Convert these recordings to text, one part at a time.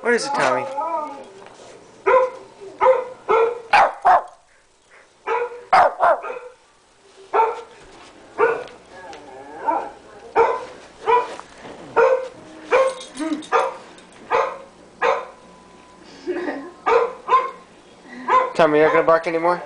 What is it, Tommy? Tommy, you're not gonna bark anymore?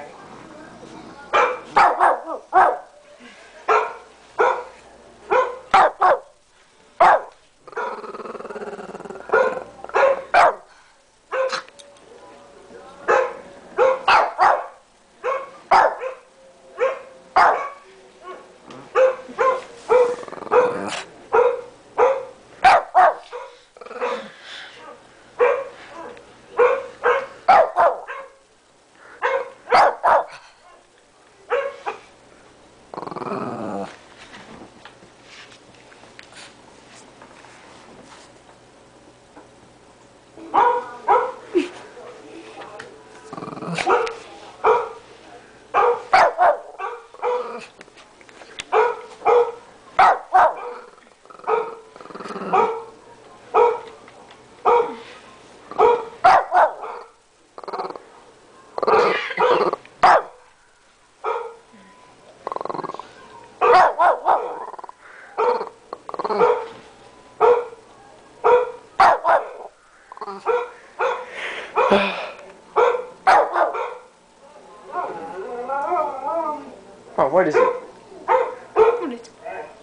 Oh, what is it? What is it?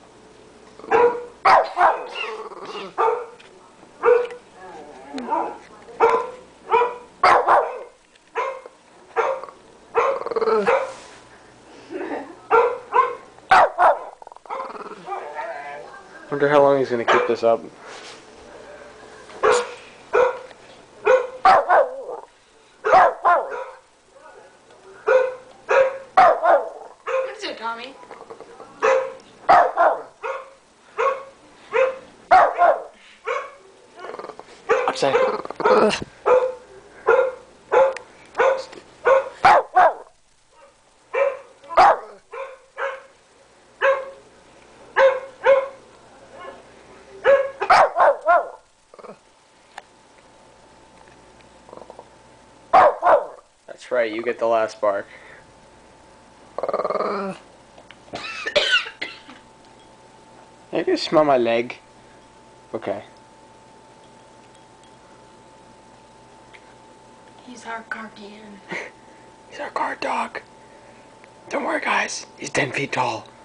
Wonder how long he's gonna keep this up. What is it, Tommy? Upside. That's right, you get the last bark. You can smell my leg. Okay. He's our guardian. He's our guard dog. Don't worry, guys. He's 10 feet tall.